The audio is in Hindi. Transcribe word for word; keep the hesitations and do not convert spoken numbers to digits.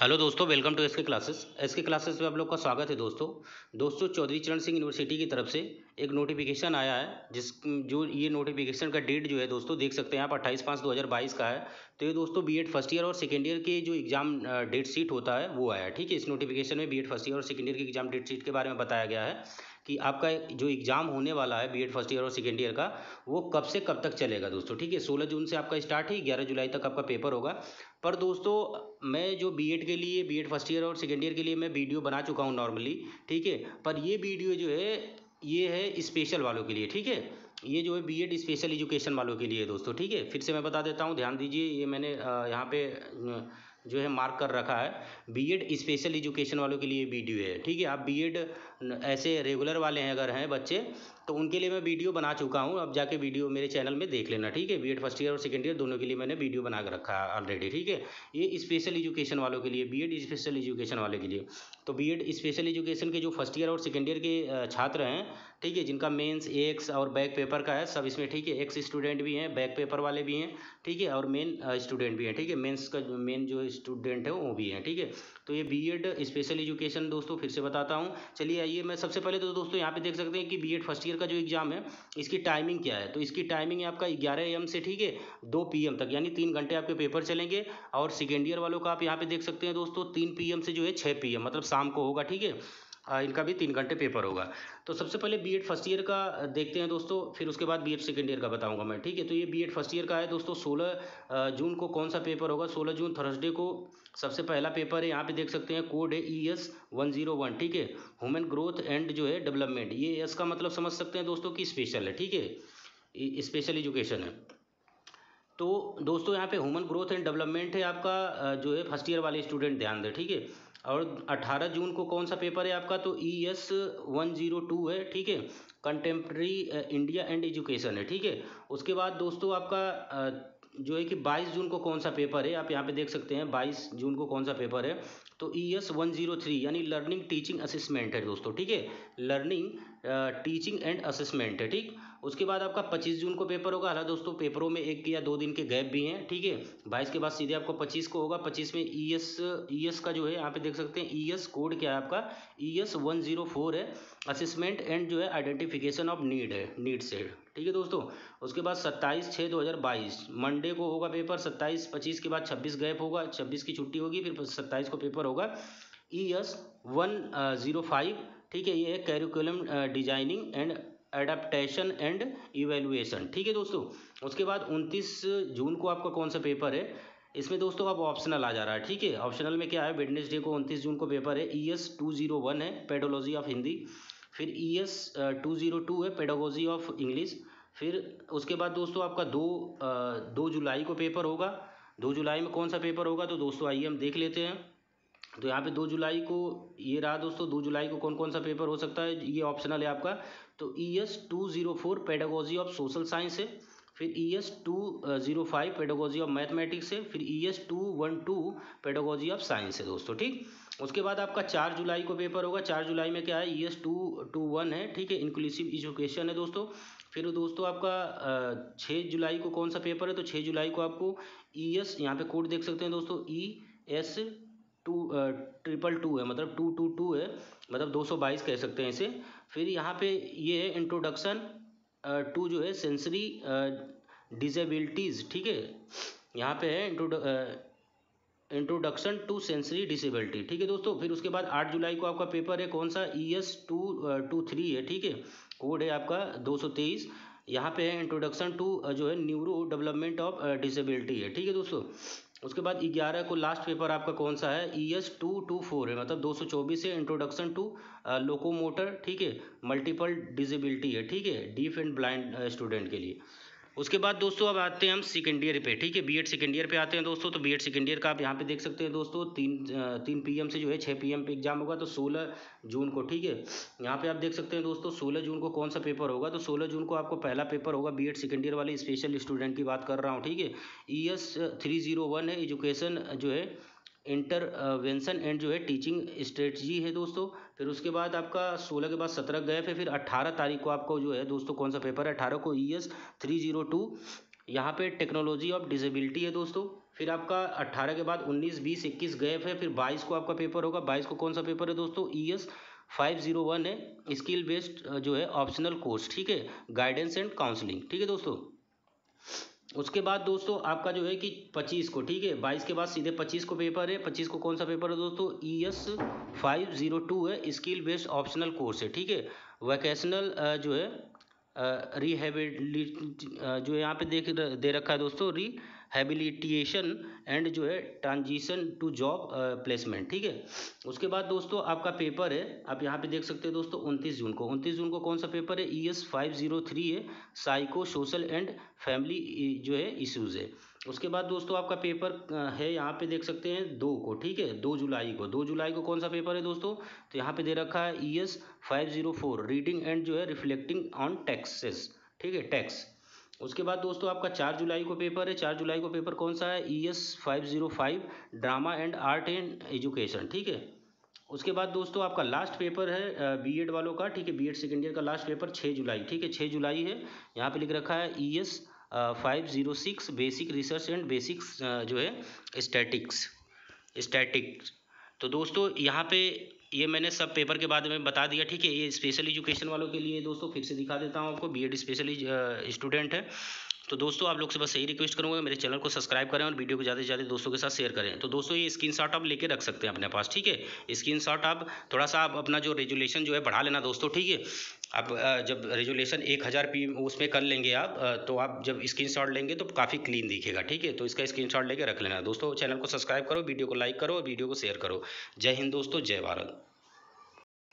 हेलो दोस्तों, welcome to SK classes. SK classes में आप लोग का स्वागत है दोस्तों। दोस्तों चौधरी चरण सिंह यूनिवर्सिटी की तरफ से एक नोटिफिकेशन आया है, जिस जो ये नोटिफिकेशन का डेट जो है दोस्तों देख सकते हैं आप अट्ठाईस पाँच दो हज़ार बाईस का है। तो ये दोस्तों बीएड फर्स्ट ईयर और सेकेंड ईयर के जो एग्ज़ाम डेट शीट होता है वो आया है। ठीक है, इस नोटिफिकेशन में बीएड फर्स्ट ईयर और सेकेंड ईयर के एग्ज़ाम डेट शीट के बारे में बताया गया है कि आपका जो एग्ज़ाम होने वाला है बीएड फर्स्ट ईयर और सेकेंड ईयर का, वो कब से कब तक चलेगा दोस्तों। ठीक है, सोलह जून से आपका स्टार्ट है, ग्यारह जुलाई तक आपका पेपर होगा। पर दोस्तों मैं जो बीएड के लिए बीएड फर्स्ट ईयर और सेकेंड ईयर के लिए मैं वीडियो बना चुका हूँ नॉर्मली। ठीक है, पर ये वीडियो जो है ये है स्पेशल वालों के लिए। ठीक है, ये जो है बीएड स्पेशल एजुकेशन वालों के लिए दोस्तों। ठीक है, फिर से मैं बता देता हूँ, ध्यान दीजिए। ये मैंने अ, यहाँ पे अ, जो है मार्क कर रखा है बीएड स्पेशल एजुकेशन वालों के लिए वीडियो है। ठीक है, आप बीएड ऐसे रेगुलर वाले हैं अगर हैं बच्चे तो उनके लिए मैं वीडियो बना चुका हूँ। अब जाके वीडियो मेरे चैनल में देख लेना। ठीक है, बीएड फर्स्ट ईयर और सेकेंड ईयर दोनों के लिए मैंने वीडियो बना कर रखा है ऑलरेडी। ठीक है, ये स्पेशल एजुकेशन वालों के लिए, बीएड स्पेशल एजुकेशन वाले के लिए। तो बीएड स्पेशल एजुकेशन के जो फर्स्ट ईयर और सेकेंड ईयर के छात्र हैं, ठीक है, जिनका मेंस एक्स और बैक पेपर का है सब इसमें। ठीक है, एक्स स्टूडेंट भी हैं, बैक पेपर वाले भी हैं। ठीक है, और मेन स्टूडेंट भी हैं। ठीक है, मेंस का जो मेन जो स्टूडेंट है वो भी हैं। ठीक है, तो ये बीएड स्पेशल एजुकेशन दोस्तों फिर से बताता हूँ। चलिए आइए, मैं सबसे पहले तो दोस्तों यहाँ पे देख सकते हैं कि बीएड फर्स्ट ईयर का जो एग्ज़ाम है इसकी टाइमिंग क्या है। तो इसकी टाइमिंग है आपका ग्यारह ए एम से, ठीक है, दो पी एम तक, यानी तीन घंटे आपके पेपर चलेंगे। और सेकेंड ईयर वालों का आप यहाँ पे देख सकते हैं दोस्तों तीन पी एम से जो है छः पी एम, मतलब शाम को होगा। ठीक है, आ, इनका भी तीन घंटे पेपर होगा। तो सबसे पहले बीएड फर्स्ट ईयर का देखते हैं दोस्तों, फिर उसके बाद बीएड सेकेंड ईयर का बताऊंगा मैं। ठीक है, तो ये बीएड फर्स्ट ईयर का है दोस्तों। सोलह जून को कौन सा पेपर होगा? सोलह जून थर्सडे को सबसे पहला पेपर है। यहाँ पे देख सकते हैं कोड है E S one zero one. ठीक है, ह्यूमन ग्रोथ एंड जो है डेवलपमेंट। ये एस का मतलब समझ सकते हैं दोस्तों कि स्पेशल है। ठीक है, स्पेशल एजुकेशन है। तो दोस्तों यहाँ पे ह्यूमन ग्रोथ एंड डेवलपमेंट है आपका, अ, जो है फर्स्ट ईयर वाले स्टूडेंट ध्यान दें। ठीक है, और अठारह जून को कौन सा पेपर है आपका? तो E S one zero two है। ठीक है, कंटेम्प्रेरी इंडिया एंड एजुकेशन है। ठीक है, उसके बाद दोस्तों आपका अ, जो है कि बाईस जून को कौन सा पेपर है, आप यहाँ पे देख सकते हैं बाईस जून को कौन सा पेपर है। तो E S one zero three यानी लर्निंग टीचिंग असेसमेंट है दोस्तों। ठीक है, लर्निंग टीचिंग एंड असेसमेंट है। ठीक, उसके बाद आपका पच्चीस जून को पेपर होगा। हालांकि दोस्तों पेपरों में एक या दो दिन के गैप भी हैं। ठीक है, बाईस के बाद सीधे आपको पच्चीस को होगा। पच्चीस में ई एस ई एस का जो है यहाँ पे देख सकते हैं ई एस कोड क्या है आपका? E S one zero four है, असेसमेंट एंड जो है आइडेंटिफिकेशन ऑफ नीड है, नीड से। ठीक है दोस्तों, उसके बाद सत्ताईस छः दो हज़ार बाईस मंडे को होगा पेपर। सत्ताईस पच्चीस के बाद छब्बीस गैप होगा, छब्बीस की छुट्टी होगी, फिर सत्ताईस को पेपर होगा E S one zero five. ठीक है, ये है curriculum designing and adaptation and evaluation. ठीक है दोस्तों, उसके बाद उनतीस जून को आपका कौन सा पेपर है? इसमें दोस्तों अब ऑप्शनल आ जा रहा है। ठीक है, ऑप्शनल में क्या है? वेडनेसडे को उनतीस जून को पेपर है, E S two zero one है, पेडोलॉजी ऑफ हिंदी। फिर E S two zero two है, पेडागोजी ऑफ इंग्लिश। फिर उसके बाद दोस्तों आपका दो अ, दो जुलाई को पेपर होगा। दो जुलाई में कौन सा पेपर होगा? तो दोस्तों आइए हम देख लेते हैं। तो यहाँ पे दो जुलाई को ये रहा दोस्तों, दो जुलाई को कौन कौन सा पेपर हो सकता है? ये ऑप्शनल है आपका। तो E S two zero four pedagogy of social science है। फिर E S two zero five pedagogy of mathematics है। फिर E S two one two pedagogy of science है दोस्तों। ठीक, उसके बाद आपका चार जुलाई को पेपर होगा। चार जुलाई में क्या है? E S two two one है। ठीक है, इंक्लूसिव एजुकेशन है दोस्तों। फिर दोस्तों आपका छः जुलाई को कौन सा पेपर है? तो छः जुलाई को आपको ई एस, यहाँ पे कोड देख सकते हैं दोस्तों, E S two triple two है, मतलब टू टू टू है, मतलब दो सौ बाईस कह सकते हैं इसे। फिर यहाँ पे ये है इंट्रोडक्शन टू जो है सेंसरी डिसेबिलिटीज़। ठीक है, यहाँ पे है इंट्रोडक्शन टू सेंसरी डिसेबिलिटी। ठीक है दोस्तों, फिर उसके बाद आठ जुलाई को आपका पेपर है कौन सा? E S two two three है। ठीक है, कोड है आपका दो सौ तेईस। यहाँ पे है इंट्रोडक्शन टू जो है न्यूरो डेवलपमेंट ऑफ डिसेबिलिटी है। ठीक है दोस्तों, उसके बाद ग्यारह को लास्ट पेपर आपका कौन सा है? E S two two four है, मतलब दो सौ चौबीस है, इंट्रोडक्शन टू लोकोमोटर। ठीक है, मल्टीपल डिसेबिलिटी है। ठीक है, डीफ एंड ब्लाइंड स्टूडेंट के लिए। उसके बाद दोस्तों अब आते हैं हम सेकेंड ईयर पे। ठीक है, बीएड सेकेंड ईयर पे आते हैं दोस्तों। तो बीएड सेकेंड ईयर का आप यहाँ पे देख सकते हैं दोस्तों, तीन तीन पीएम से जो है छः पीएम पे एग्जाम होगा, तो सोलह जून को। ठीक है, यहाँ पे आप देख सकते हैं दोस्तों सोलह जून को कौन सा पेपर होगा? तो सोलह जून को आपको पहला पेपर होगा, बीएड सेकेंड ईयर वाले स्पेशल स्टूडेंट की बात कर रहा हूँ। ठीक है, E S three zero one है, एजुकेशन जो है इंटरवेंशन एंड जो है टीचिंग स्ट्रेटजी है दोस्तों। फिर उसके बाद आपका सोलह के बाद सत्रह गए थे। फिर अट्ठारह तारीख को आपको जो है दोस्तों कौन सा पेपर है? अठारह को E S three zero two, यहाँ पे टेक्नोलॉजी ऑफ डिसेबिलिटी है दोस्तों। फिर आपका अट्ठारह के बाद उन्नीस बीस इक्कीस गैप है, फिर बाईस को आपका पेपर होगा। बाईस को कौन सा पेपर है दोस्तों? E S five zero one है, स्किल बेस्ड जो है ऑप्शनल कोर्स, ठीक है, गाइडेंस एंड काउंसलिंग, ठीक है दोस्तों। उसके बाद दोस्तों आपका जो है कि पच्चीस को, ठीक है, बाईस के बाद सीधे पच्चीस को पेपर है। पच्चीस को कौन सा पेपर है दोस्तों? E S five zero two है, स्किल बेस्ड ऑप्शनल कोर्स है, ठीक है, वोकेशनल जो है रिहेबिली जो यहाँ पे देख दे रखा है दोस्तों, रिहेबिलिटेशन एंड जो है ट्रांजिशन टू जॉब प्लेसमेंट, ठीक है। उसके बाद दोस्तों आपका पेपर है, आप यहाँ पे देख सकते हैं दोस्तों उनतीस जून को। उनतीस जून को कौन सा पेपर है? E S five zero three है, साइको सोशल एंड फैमिली जो है इश्यूज़ है। उसके बाद दोस्तों आपका पेपर है, यहाँ पे देख सकते हैं दो को, ठीक है, दो जुलाई को। दो जुलाई को कौन सा पेपर है दोस्तों? तो यहाँ पे दे रखा है E S five zero four, reading and जो है रिफ्लेक्टिंग ऑन टैक्सेस, ठीक है, टैक्स। उसके बाद दोस्तों आपका चार जुलाई को पेपर है। चार जुलाई को पेपर कौन सा है? E S five zero five, drama and art and education, ठीक है। उसके बाद दोस्तों आपका लास्ट पेपर है बी एड वालों का, ठीक है, बी एड सेकेंड ईयर का लास्ट पेपर छः जुलाई, ठीक है, छः जुलाई है। यहाँ पे लिख रखा है E S five zero six, basic research and basics जो है स्टैटिक्स स्टैटिक्स। तो दोस्तों यहाँ पे ये मैंने सब पेपर के बारे में बता दिया, ठीक है। ये स्पेशल एजुकेशन वालों के लिए दोस्तों फिर से दिखा देता हूँ आपको, बी एड स्पेशल स्टूडेंट है। तो दोस्तों आप लोग से बस यही रिक्वेस्ट करूँगा, मेरे चैनल को सब्सक्राइब करें और वीडियो को ज़्यादा से ज़्यादा दोस्तों के साथ शेयर करें। तो दोस्तों ये स्क्रीनशॉट आप लेके रख सकते हैं अपने पास, ठीक है। स्क्रीनशॉट आप थोड़ा सा आप अपना जो रेजुलेशन जो है बढ़ा लेना दोस्तों, ठीक है। आप जब रेजुलेशन एक हज़ार पी उसमें कर लेंगे आप, तो आप जब स्क्रीनशॉट लेंगे तो काफ़ी क्लीन दिखेगा, ठीक है। तो इसका स्क्रीनशॉट लेके रख लेना दोस्तों। चैनल को सब्सक्राइब करो, वीडियो को लाइक करो और वीडियो को शेयर करो। जय हिंद दोस्तों, जय भारत।